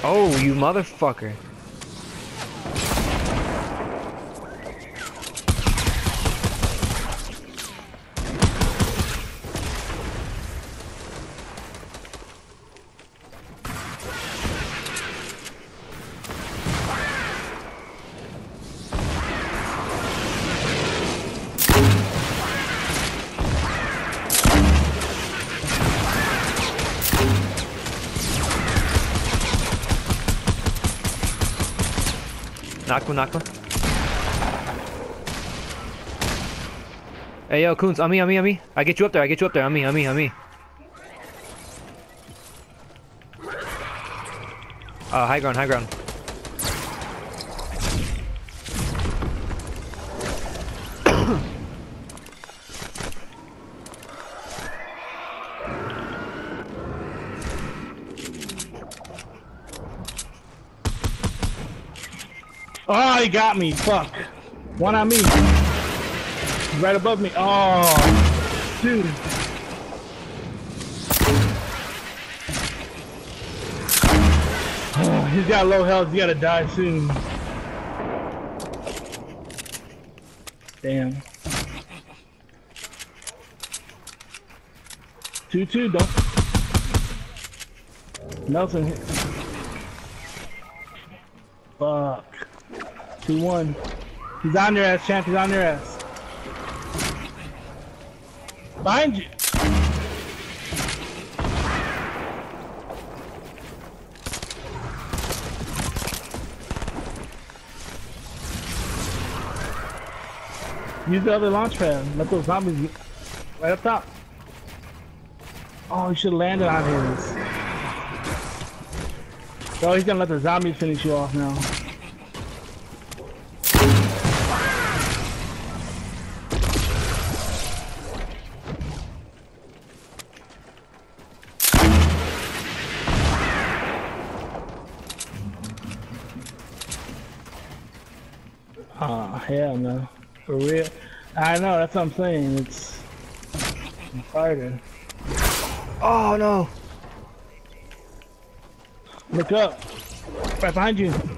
Oh, you motherfucker. Knock one, knock one. Hey, yo, Coons, on me, on me, on me. I get you up there, I get you up there. On me, on me, on me. High ground, high ground. Oh, he got me. Fuck. One on me. Right above me. Oh, dude. Oh, he's got low health. He gotta die soon. Damn. 2-2, don't. Nelson hit. Fuck. 2-1. He's on your ass, champ. He's on your ass. Behind you. Use the other launch pad. Let those zombies right up top. Oh, he should have landed on his. Oh, he's gonna let the zombies finish you off now. Oh, hell no. For real. I know, that's what I'm saying. It's harder. Oh, no. Look up. Right behind you.